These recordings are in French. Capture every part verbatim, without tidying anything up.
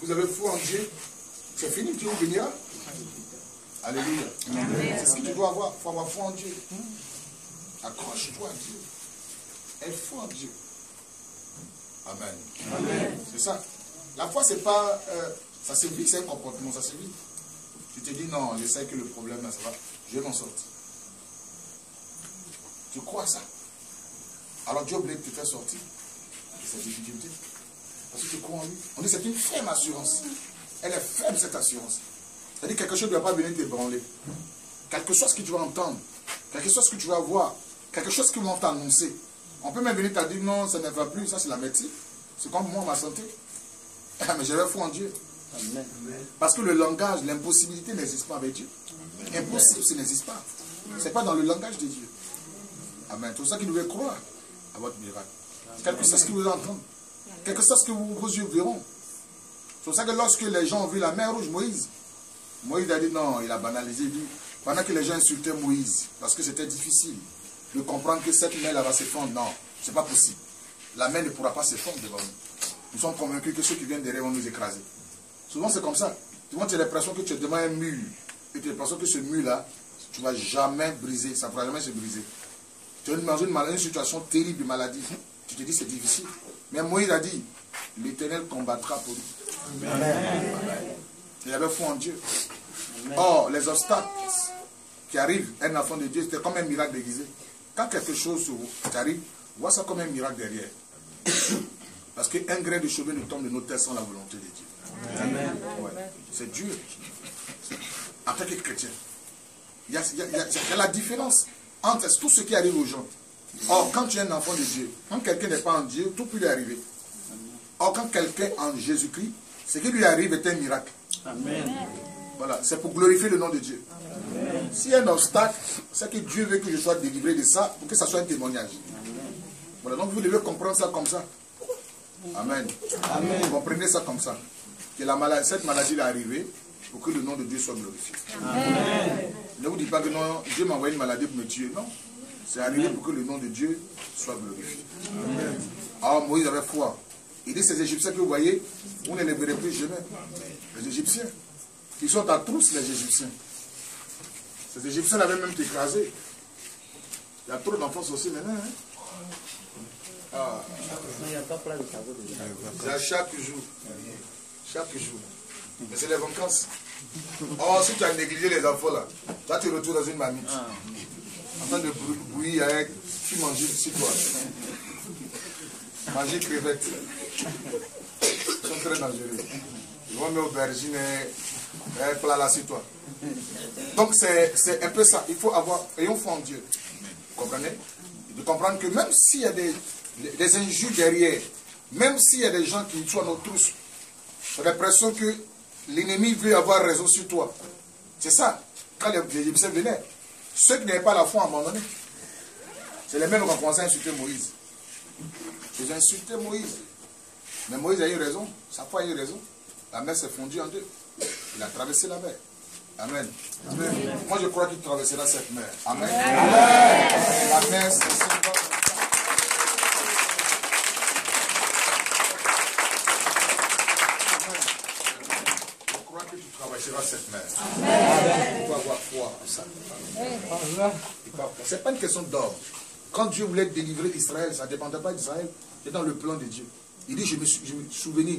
vous avez foi en Dieu, c'est fini, Dieu vous bénira. Alléluia. C'est ce que tu dois avoir. Il faut avoir foi en Dieu. Accroche-toi à Dieu. Aie foi en Dieu. Amen. Amen. C'est ça. La foi, c'est pas... Euh, ça se vit, c'est un comportement, ça se vit. Tu te dis, non, je sais que le problème, là, ça va. Je vais m'en sortir. Tu crois à ça. Alors Dieu voulait te faire sortir de cette difficulté. Parce que tu crois en lui. On dit c'est une ferme assurance. Elle est faible, cette assurance. C'est-à-dire quelque chose ne doit pas venir t'ébranler. Quelque chose que tu vas entendre, quelque chose que tu vas voir, quelque chose que vont t'annoncer. On peut même venir te dire non, ça ne va plus, ça c'est la médecine. C'est comme moi, ma santé. Mais j'avais foi en Dieu. Amen. Parce que le langage, l'impossibilité n'existe pas avec Dieu. Amen. Impossible, ça n'existe pas. Ce n'est pas dans le langage de Dieu. Amen. C'est pour ça qu'il devait croire à votre miracle. Quelque chose que vous entendez. Quelque chose que vous, vos yeux verront. C'est pour ça que lorsque les gens ont vu la mer rouge, Moïse, Moïse a dit non, il a banalisé. Dit, pendant que les gens insultaient Moïse, parce que c'était difficile de comprendre que cette mer là va se fondre. Non, ce n'est pas possible. La mer ne pourra pas se fondre devant nous. Nous sommes convaincus que ceux qui viennent derrière vont nous écraser. Souvent c'est comme ça. Souvent tu as l'impression que tu es devant un mur. Et tu as l'impression que ce mur là, tu ne vas jamais briser. Ça ne pourra jamais se briser. Tu es dans une, une situation terrible de maladie. Tu te dis c'est difficile. Mais Moïse a dit, l'Éternel combattra pour lui. Amen. Amen. Il avait foi en Dieu. Amen. Or, les obstacles qui arrivent à un enfant de Dieu, c'était comme un miracle déguisé. Quand quelque chose t'arrive, vois ça comme un miracle derrière. Parce qu'un grain de cheveux ne tombe de nos têtes sans la volonté de Dieu. Amen. Ouais. C'est Dieu. En tant que chrétien, il y, a, il, y a, il y a la différence entre tout ce qui arrive aux gens. Or, quand tu es un enfant de Dieu, quand quelqu'un n'est pas en Dieu, tout peut lui arriver. Or, quand quelqu'un est en Jésus-Christ, ce qui lui arrive est un miracle. Amen. Voilà, c'est pour glorifier le nom de Dieu. S'il y a un obstacle, c'est que Dieu veut que je sois délivré de ça, pour que ça soit un témoignage. Amen. Voilà, donc vous devez comprendre ça comme ça. Amen. Amen. Comprenez ça comme ça. Que la maladie, cette maladie est arrivée pour que le nom de Dieu soit glorifié. Amen. Ne vous dites pas que non, Dieu m'a envoyé une maladie pour me tuer. Non. C'est arrivé pour que le nom de Dieu soit glorifié. Amen. Alors Moïse avait foi. Il dit, ces Égyptiens que vous voyez, vous ne les verrez plus jamais. Les Égyptiens. Ils sont à tous les Égyptiens. Ces Égyptiens l'avaient même écrasé. Il y a trop d'enfants aussi maintenant. Hein? Ah. C'est chaque jour. Chaque jour. Mais c'est les vacances. Oh, si tu as négligé les enfants là, là tu retournes dans une mamie. En train de bouillir avec qui mange ici toi. Manger crevettes. Ils sont très dangereux. Ils vont mettre aubergine et un plat là sur toi. Donc c'est un peu ça. Il faut avoir, ayons foi en Dieu. Vous comprenez? De comprendre que même s'il y a des, des injures derrière, même s'il y a des gens qui sont à nos trousses, j'ai l'impression que l'ennemi veut avoir raison sur toi. C'est ça. Quand les Égyptiens venaient, ceux qui n'avaient pas la foi à un moment donné, c'est les mêmes qui ont commencé à insulter Moïse. Ils ont insulté Moïse. Mais Moïse a eu raison. Sa foi a eu raison. La mer s'est fondue en deux. Il a traversé la mer. Amen. Amen. Amen. Moi je crois qu'il traversera cette mer. Amen. Amen. La mer c'est cette mer. Amen. Il faut avoir foi en ça. Ce n'est pas une question d'ordre. Quand Dieu voulait délivrer Israël, ça ne dépendait pas d'Israël, c'était dans le plan de Dieu. Il dit, je me, je me souvenir.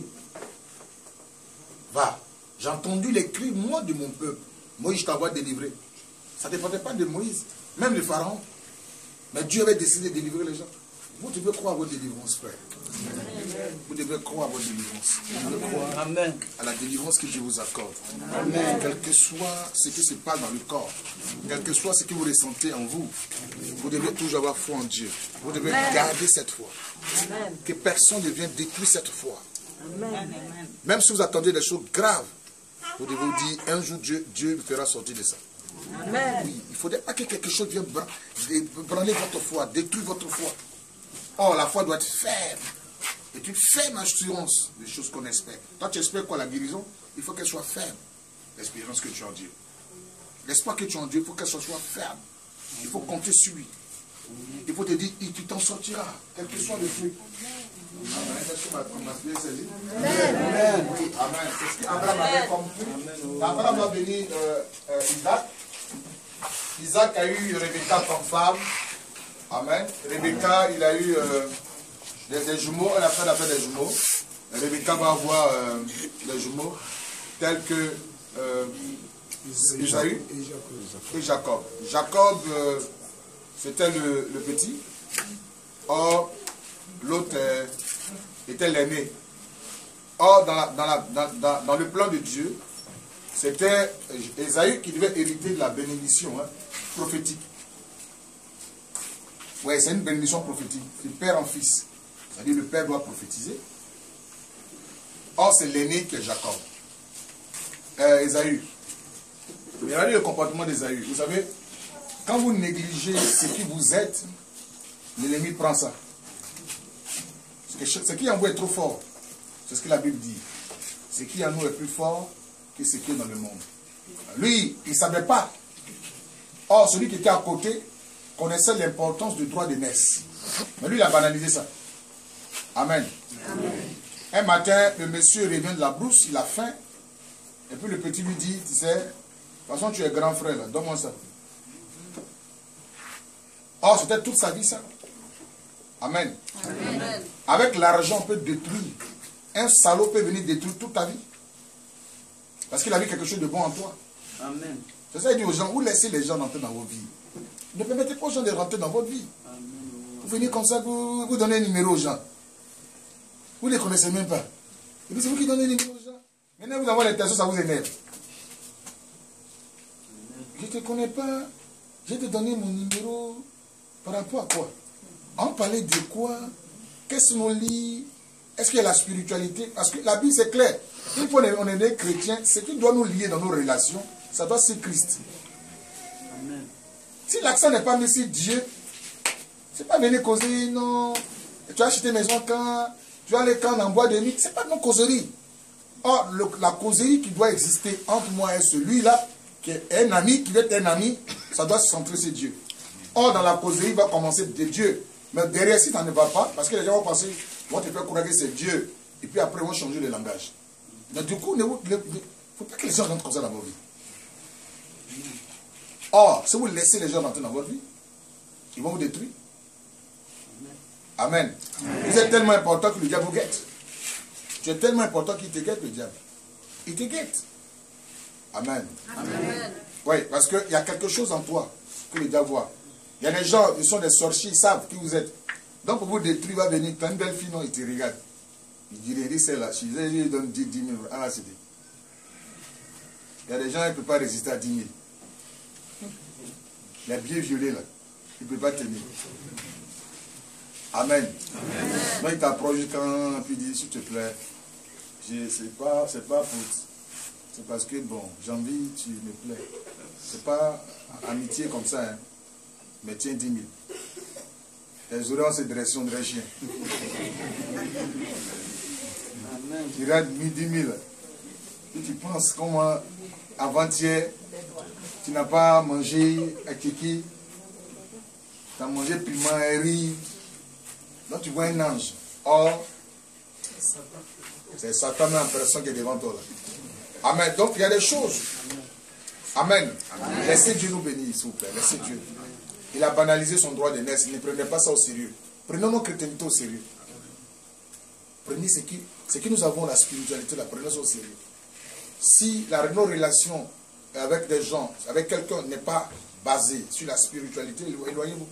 Va. J'ai entendu les cris, moi, de mon peuple. Moïse, je t'envoie délivrer. Ça ne dépendait pas de Moïse, même le pharaon. Mais Dieu avait décidé de délivrer les gens. Vous devez croire à votre délivrance, frère. Amen. Vous devez croire à votre délivrance. Vous devez croire Amen. À la délivrance que Dieu vous accorde. Amen. Quel que soit ce qui se passe dans le corps, quel que soit ce que vous ressentez en vous, vous devez toujours avoir foi en Dieu. Vous devez Amen. Garder cette foi. Amen. Que personne ne vienne détruire cette foi. Amen. Même si vous attendez des choses graves, vous devez vous dire, un jour Dieu, Dieu vous fera sortir de ça. Amen. Oui, il ne faudrait pas que quelque chose vienne branler votre foi, détruire votre foi. Or, la foi doit être ferme. C'est une ferme assurance des choses qu'on espère. Toi, tu espères quoi, la guérison? Il faut qu'elle soit ferme. L'espérance que tu as en Dieu. L'espoir que tu as en Dieu, il faut qu'elle soit ferme. Il faut compter sur lui. Il faut te dire, tu t'en sortiras, quel que soit le truc. Amen. Est-ce que ma bien saisi? Amen. Amen. C'est ce qu'Abraham avait compris. Abraham a béni euh, euh, Isaac. Isaac a eu Rebecca comme femme. Amen. Rebecca, il a eu euh, des, des jumeaux. Elle a fait la fête des jumeaux. Rebecca va avoir euh, des jumeaux tels que euh, Isaïe et Jacob. Jacob, euh, c'était le, le petit. Or, l'autre euh, était l'aîné. Or, dans, la, dans, la, dans, dans, dans le plan de Dieu, c'était Isaïe qui devait hériter de la bénédiction hein, prophétique. Oui, c'est une bénédiction prophétique, du père en fils. C'est-à-dire le père doit prophétiser. Or, c'est l'aîné qui est Jacob. Euh, Esaü. Regardez le comportement d'Esaü. Vous savez, quand vous négligez ce qui vous êtes, l'ennemi prend ça. Ce qui en vous est trop fort. C'est ce que la Bible dit. Ce qui en nous est plus fort que ce qui est dans le monde. Lui, il ne savait pas. Or, celui qui était à côté connaissait l'importance du droit d'aînesse. Mais lui, il a banalisé ça. Amen. Amen. Un matin, le monsieur revient de la brousse, il a faim. Et puis le petit lui dit, tu sais, de toute façon, tu es grand frère, là, donne-moi ça. Or, c'était toute sa vie, ça. Amen. Amen. Avec l'argent, on peut détruire. Un salaud peut venir détruire toute ta vie. Parce qu'il a vu quelque chose de bon en toi. Amen. C'est ça, il dit aux gens, vous laissez les gens rentrer dans vos vies. Ne permettez pas aux gens de rentrer dans votre vie. Amen. Vous venez comme ça, vous, vous donnez un numéro aux gens. Vous ne les connaissez même pas. Et puis c'est vous qui donnez un numéro aux gens. Maintenant, vous avez les personnes, ça vous énerve. Je ne te connais pas. Je vais te donner mon numéro. Par rapport à quoi? On parlait de quoi? Qu'est-ce qu'on lit? Est-ce qu'il y a la spiritualité? Parce que la Bible, c'est clair. Une fois on est des chrétiens, ce qui doit nous lier dans nos relations, ça doit être Christ. Amen. Si l'accent n'est pas mis sur Dieu, c'est pas venir causer, non. Tu as acheté maison quand, tu as les camps en bois de nuit, c'est pas nos causeries. Or, le, la causerie qui doit exister entre moi et celui-là, qui est un ami, qui veut être un ami, ça doit se centrer sur Dieu. Or, dans la causerie, il va commencer de Dieu. Mais derrière, si ça ne va pas, parce que les gens vont penser, vont te faire croire que c'est Dieu. Et puis après, ils vont changer de langage. Mais du coup, il ne faut pas que les gens rentrent comme ça dans votre vie. Or, si vous laissez les gens rentrer dans votre vie, ils vont vous détruire. Amen. Amen. Vous êtes tellement important que le diable vous guette. Tu es tellement important qu'il te guette, le diable. Il te guette. Amen. Amen. Oui, parce qu'il y a quelque chose en toi que le diable voit. Il y a des gens, ils sont des sorciers, ils savent qui vous êtes. Donc pour vous détruire, il va venir, tu as une belle fille, non, il te regarde. Il dirait, dis celle-là, je lui donne dix mille. Ah, c'est dit. Il y a des gens, ils ne peuvent pas résister à dix mille. Les billets violets, là, ils ne peuvent pas tenir. Amen. Amen. Donc il t'approche quand, puis il dit, s'il te plaît, c'est pas, c'est pas pour... C'est parce que, bon, j'ai envie, tu me plais. C'est pas amitié comme ça, hein. Mais tiens dix mille. Les oreilles ont cette direction de chien. Tu rates dix mille. Et tu penses comment avant-hier, tu n'as pas mangé à kiki, tu as mangé piment et riz. Donc tu vois un ange. Or, c'est Satan en personne qui est devant toi. Là. Amen. Donc il y a des choses. Amen. Amen. Laissez Dieu nous bénir, s'il vous plaît. Laissez Dieu. Il a banalisé son droit d'aînesse. Ne prenez pas ça au sérieux. Prenons nos chrétientés au sérieux. Prenez ce qui, ce qui nous avons, la spiritualité, la prenons au sérieux. Si la, nos relations avec des gens, avec quelqu'un n'est pas basée sur la spiritualité, éloignez-vous.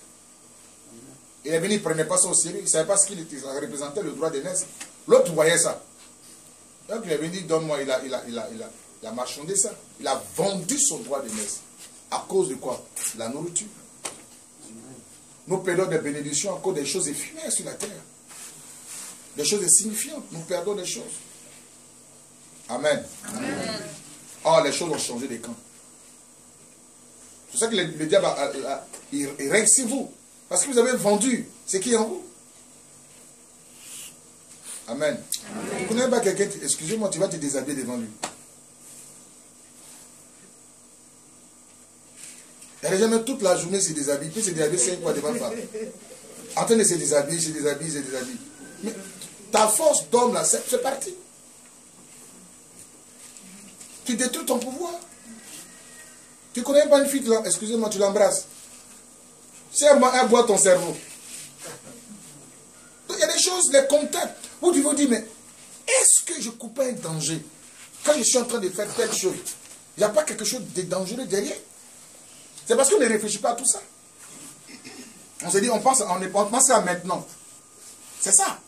Il est venu, il ne prenait pas ça au sérieux. Il ne savait pas ce qu'il représentait, le droit d'aînesse. L'autre voyait ça. Donc il est venu, donne-moi, il a, il, a, il, a, il, a, il a marchandé ça. Il a vendu son droit d'aînesse. À cause de quoi? La nourriture. Nous perdons des bénédictions à cause des choses éphémères sur la terre. Des choses insignifiantes. Nous perdons des choses. Amen. Amen. Oh, les choses ont changé de camp. C'est pour ça que le, le diable a, a, a, il, il règne sur vous. Parce que vous avez vendu ce qui est en vous. Amen. Amen. Vous ne connaissez pas quelqu'un, excusez-moi, tu vas te déshabiller devant lui. Il y a des gens, toute la journée, se déshabille, puis se déshabille cinq fois devant le femme. En train de se déshabiller, se déshabiller, se déshabiller. Mais ta force d'homme, là, c'est parti. tu détruis ton pouvoir. Tu connais pas une fille, excusez-moi, tu l'embrasses. C'est elle boit ton cerveau. Donc, il y a des choses, les contacts, où tu vous dire, mais est-ce que je coupe un danger quand je suis en train de faire telle chose? Il n'y a pas quelque chose de dangereux derrière. C'est parce qu'on ne réfléchit pas à tout ça. On se dit, on pense, on, est, on pense à maintenant. C'est ça.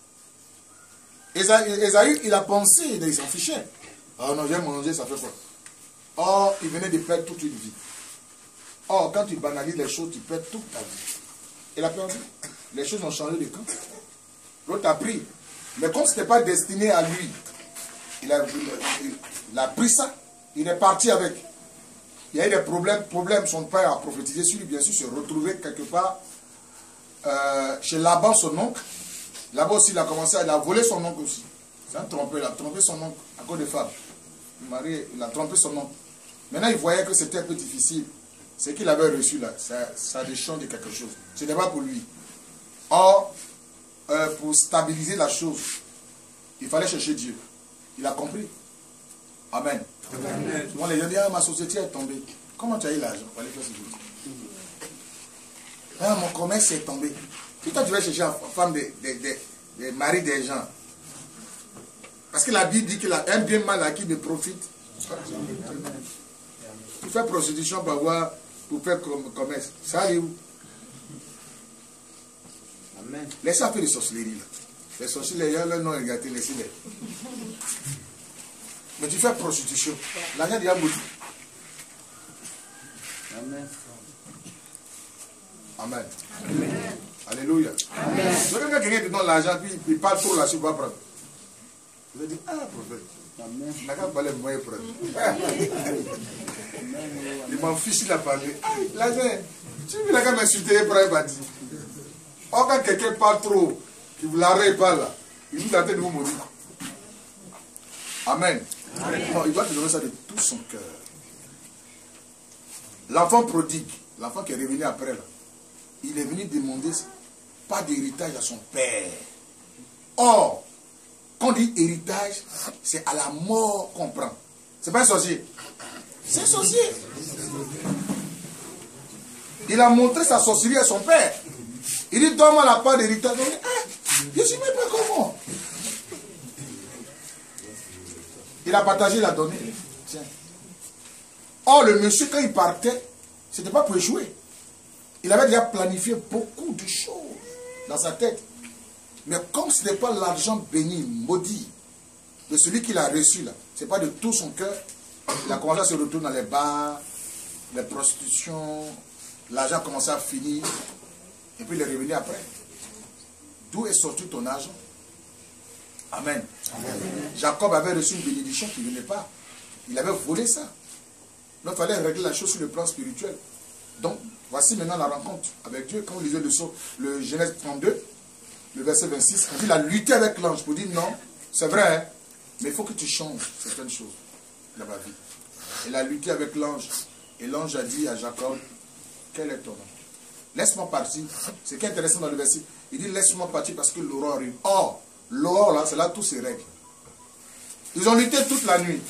Ésaü, il a pensé, il s'en fichait. Oh non, j'ai mangé, ça fait quoi? Or, il venait de perdre toute une vie. Or, quand tu banalises les choses, tu perds toute ta vie. Il a perdu. Les choses ont changé de camp. L'autre a pris. Mais comme ce n'était pas destiné à lui, il a, il, il a pris ça. Il est parti avec. Il y a eu des problèmes. Problème, son père a prophétisé sur lui, bien sûr, se retrouver quelque part euh, chez Laban, son oncle. Là-bas aussi, il a commencé à, il a volé son oncle aussi. C'est un trompeur, il a trompé son oncle à cause des femmes. Le mari, il a trompé son oncle. Maintenant, il voyait que c'était un peu difficile. Ce qu'il avait reçu là, ça, ça a des chances de quelque chose. Ce n'est pas pour lui. Or, euh, pour stabiliser la chose, il fallait chercher Dieu. Il a compris. Amen. Amen. Souvent les gens disent, ah, ma société est tombée. Comment tu as eu l'argent? Il fallait faire ce que je dis. Ah, mon commerce est tombé. Et toi, tu vas chercher une femme des de, de, de maris des gens. Parce que la Bible dit qu'un bien mal acquis ne profite. Tu fais prostitution pour avoir, pour faire commerce. Ça arrive où? Amen. Laissez un peu de sorcellerie là. Les sorciers, les gens, leur nom est gâté, laissez-les. Mais tu fais prostitution. L'argent déjà maudit. Amen. Amen. Amen. Alléluia. Amen. Donc quand quelqu'un te donne l'argent, puis il parle trop là-dessus, il va prendre. Vous allez dire, ah, prophète. Amen. Il n'a qu'à parler de moi et prendre. Il m'en fiche, il a parlé. L'argent, tu veux la qu'à m'insulter et prendre, il va dire. Or, quand quelqu'un parle trop, qu'il vous l'arrête pas là, il vous la tête de vous mourir. Amen. Amen. Non, il doit te donner ça de tout son cœur. L'enfant prodigue, l'enfant qui est revenu après là, il est venu demander pas d'héritage à son père. Or, quand on dit héritage, c'est à la mort qu'on prend. C'est pas un sorcier. C'est un sorcier. Il a montré sa sorcellerie à son père. Il dit, donne-moi la part d'héritage. Ah, je ne sais même pas comment. Il a partagé, il a donné. Tiens. Or, le monsieur, quand il partait, ce n'était pas pour échouer. Il avait déjà planifié beaucoup de choses dans sa tête. Mais comme ce n'est pas l'argent béni, maudit, de celui qu'il a reçu là, ce n'est pas de tout son cœur, il a commencé à se retourner dans les bars, les prostitutions, l'argent a commencé à finir, et puis il est revenu après. D'où est sorti ton argent? Amen. Amen. Jacob avait reçu une bénédiction qui ne venait pas. Il avait volé ça. Donc il fallait régler la chose sur le plan spirituel. Donc, voici maintenant la rencontre avec Dieu. Quand vous lisez le, le Genèse trente-deux, le verset vingt-six, on dit il a lutté avec l'ange pour dire non, c'est vrai, hein, mais il faut que tu changes certaines choses dans ma vie. Il a lutté avec l'ange. Et l'ange a dit à Jacob, quel est ton nom? Laisse-moi partir. Ce qui est intéressant dans le verset, il dit laisse-moi partir parce que l'aurore arrive. Or, l'aurore là, c'est là tous ces règles. Ils ont lutté toute la nuit.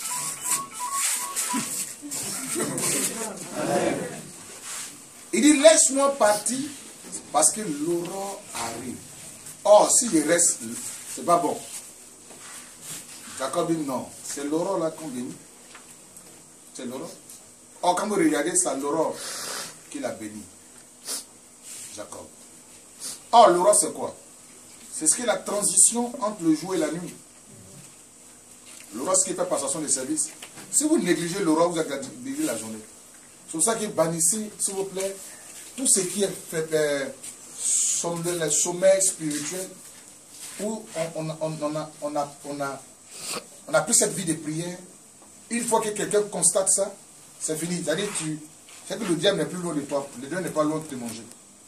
Il dit laisse-moi partir parce que l'aurore arrive. Or, si je reste, c'est pas bon. Jacob dit non, c'est l'aurore là qu'on bénit. C'est l'aurore. Or, quand vous regardez, c'est l'aurore qu'il a béni. Jacob. Or, l'aurore c'est quoi? C'est ce qui est la transition entre le jour et la nuit. L'aurore, ce qui fait passation de service. Si vous négligez l'aurore, vous avez négligé la journée. C'est pour ça qu'il bannissez, s'il vous plaît, tout ce qui est fait, euh, le sommeil spirituel, où on, on, on, on, a, on, a, on, a, on a pris cette vie de prière. Une fois que quelqu'un constate ça, c'est fini. C'est-à-dire que le diable n'est plus loin de toi. Le diable n'est pas loin de te manger.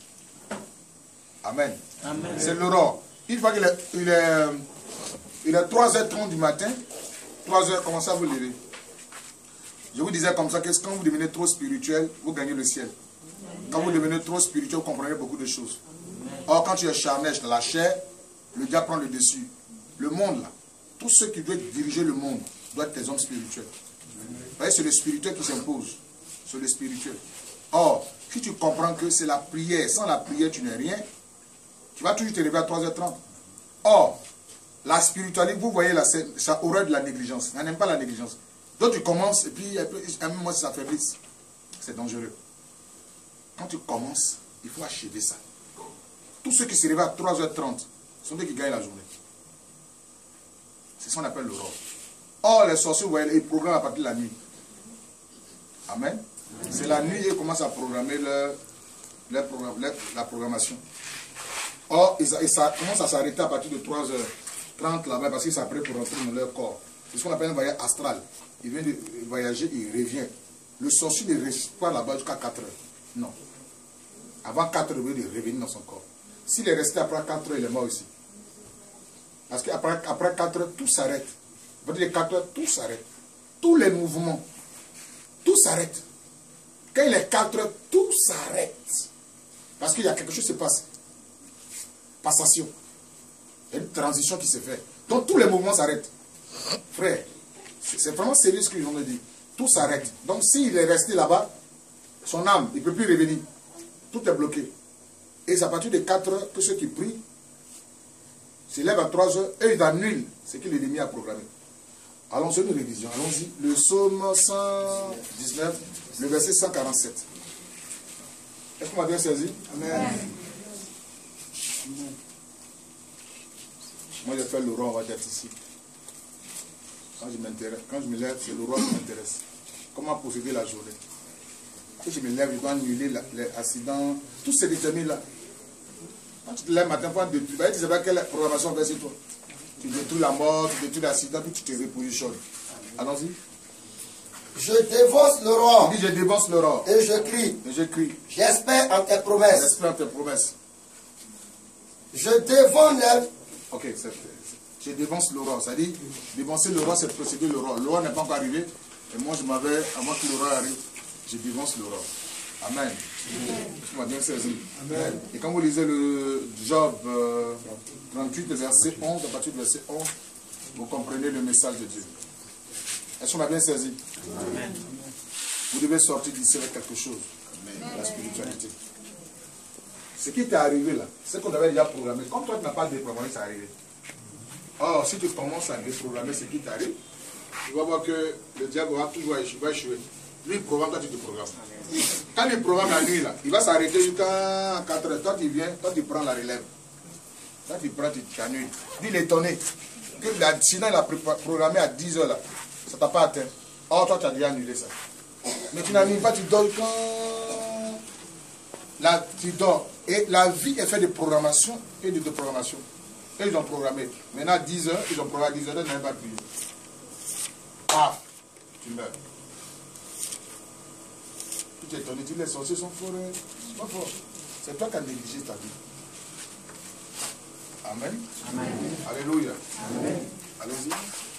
Amen. Amen. C'est l'aurore. Une fois qu'il est, il est, il est trois heures trente du matin, trois heures, commencez à vous lever. Je vous disais comme ça que quand vous devenez trop spirituel, vous gagnez le ciel. Quand vous devenez trop spirituel, vous comprenez beaucoup de choses. Or, quand tu es charnel dans la chair, le diable prend le dessus. Le monde, là, tous ceux qui doivent diriger le monde, doivent être des hommes spirituels. voyez, c'est le spirituel qui s'impose. C'est le spirituel. Or, si tu comprends que c'est la prière, sans la prière, tu n'es rien, tu vas toujours te lever à trois heures trente. Or, la spiritualité, vous voyez, là, ça aurait de la négligence. On n'aime pas la négligence. Donc, tu commences, et puis, un moment, ça s'affaiblisse. C'est dangereux. Quand tu commences, il faut achever ça. Tous ceux qui se réveillent à trois heures trente sont ceux qui gagnent la journée. C'est ce qu'on appelle l'aurore. Or, les sorciers, vous voyez, ils programment à partir de la nuit. Amen. C'est la nuit qu'ils commencent à programmer leur, leur programme, leur, la programmation. Or, ils, ils, ça commence à s'arrêter à partir de trois heures trente là-bas parce qu'ils s'apprêtent pour rentrer dans leur corps. C'est ce qu'on appelle un voyage astral. Il vient de voyager, il revient. Le sorcier ne reste pas là-bas jusqu'à quatre heures. Non. Avant quatre heures, il veut revenir dans son corps. S'il est resté après quatre heures, il est mort ici. Parce qu'après après quatre heures, tout s'arrête. À partir de quatre heures, tout s'arrête. Tous les mouvements, tout s'arrête. Quand il est quatre heures, tout s'arrête. Parce qu'il y a quelque chose qui se passe. Passation. Il y a une transition qui se fait. Donc tous les mouvements s'arrêtent. Frère, c'est vraiment sérieux ce que je viens de dire. Tout s'arrête. Donc s'il est resté là-bas, son âme, il ne peut plus revenir. Tout est bloqué. Et c'est à partir de quatre heures que ceux qui prient se lèvent à trois heures et ils annulent ce que l'ennemi a programmé. Allons sur une révision. Allons-y. Le psaume cent dix-neuf, le verset cent quarante-sept. Est-ce qu'on m'a bien saisi? Amen. Amen. Moi, je fais le roi, on va être ici. Quand je m'intéresse, quand je me lève, c'est le roi qui m'intéresse. Comment posséder la journée? Quand je me lève, je dois annuler les accidents. Tout se détermine là. Quand tu te lèves matin, tu ne sais pas quelle programmation fait sur toi. Tu détruis la mort, tu détruis l'accident, puis tu te repositionnes. Allons-y. Je dévance le roi. Il dit, je dévance le roi. Et je crie. Et je crie. J'espère en tes promesses. J'espère en tes promesses. Je dévance les... Ok, c'est, je dévance le roi. C'est-à-dire, dévancer le roi, c'est procéder le roi. Le roi n'est pas encore arrivé. Et moi, je m'avais, avant que le roi arrive, je dévance le roi. Amen. Tu m'as bien saisi. Amen. Et quand vous lisez le Job euh, trente-huit, le verset onze, à partir du verset onze, vous comprenez le message de Dieu. Est-ce qu'on a bien saisi? Amen. Vous devez sortir d'ici avec quelque chose. Amen. La spiritualité. Ce qui t'est arrivé là, c'est qu'on avait déjà programmé. Comme toi, tu n'as pas déprogrammé, c'est arrivé. Or, si tu commences à déprogrammer ce qui t'arrive, tu vas voir que le diable va toujours échouer. Lui, il programme, toi, tu te programmes. Quand il programme la nuit, là, il va s'arrêter jusqu'à quatre heures. Toi, tu viens, toi, tu prends la relève. Toi, tu prends, tu t'annules. Lui, il est étonné. Que sinon, il a programmé à dix heures, là. Ça ne t'a pas atteint. Or, toi, tu as déjà annulé ça. Mais tu n'annules pas, tu dors quand... Là, tu dors. Et la vie est faite de programmation et de déprogrammation. Et ils ont programmé. Maintenant, à dix heures, ils ont programmé à dix heures, ils n'ont pas prié. Paf, tu meurs. Tu t'es étonné, tu dis, les sorciers sont forts. C'est pas fort. C'est toi qui as négligé ta vie. Amen. Amen. Alléluia. Amen. Allez-y.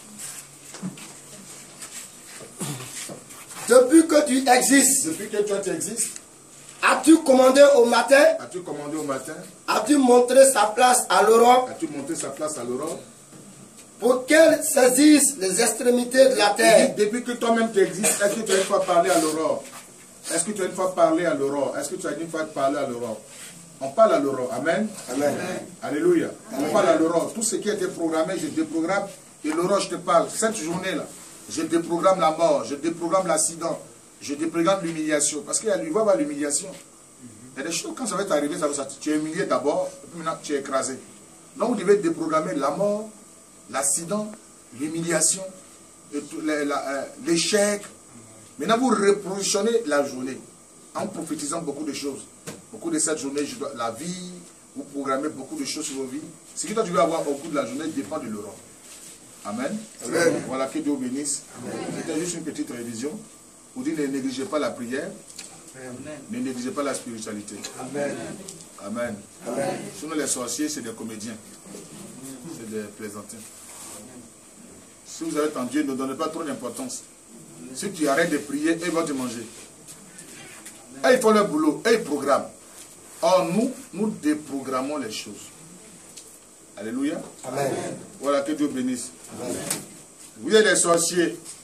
Depuis que tu existes. Depuis que toi tu existes. As-tu commandé au matin? As-tu commandé au matin? As-tu montré sa place à l'aurore? As-tu montré sa place à l'aurore? Pour qu'elle saisisse les extrémités de la terre. Dit, depuis que toi-même tu existes, est-ce que tu as une fois parlé à l'aurore? Est-ce que tu as une fois parlé à l'aurore? Est-ce que tu as une fois parlé à l'aurore? On parle à l'aurore. Amen. Amen. Alléluia. Amen. On parle à l'aurore. Tout ce qui a été programmé, je déprogramme. Et l'aurore, je te parle. Cette journée-là, je déprogramme la mort, je déprogramme l'accident, je déprogramme l'humiliation. Parce qu'il va y avoir l'humiliation. Il y a des choses, quand ça va t'arriver, ça, ça, tu es humilié d'abord, et puis maintenant tu es écrasé. Donc vous devez déprogrammer la mort, l'accident, l'humiliation, l'échec. Maintenant vous repositionnez la journée en prophétisant beaucoup de choses. Beaucoup de cette journée, je dois, la vie, vous programmez beaucoup de choses sur vos vies. Ce que toi tu veux avoir au cours de la journée dépend de l'aurore. Amen. Amen. Voilà, que Dieu bénisse. C'était juste une petite révision. Vous dites ne négligez pas la prière. Amen. Ne négligez pas la spiritualité. Amen. Amen. Amen. Sinon les sorciers, c'est des comédiens. C'est des plaisantins. Si vous êtes en Dieu, ne donnez pas trop d'importance. Si tu arrêtes de prier, ils vont te manger. Et ils font leur boulot, et ils programment. Or, nous, nous déprogrammons les choses. Alléluia. Amen. Voilà, que Dieu bénisse. Amen. Vous êtes les sorciers.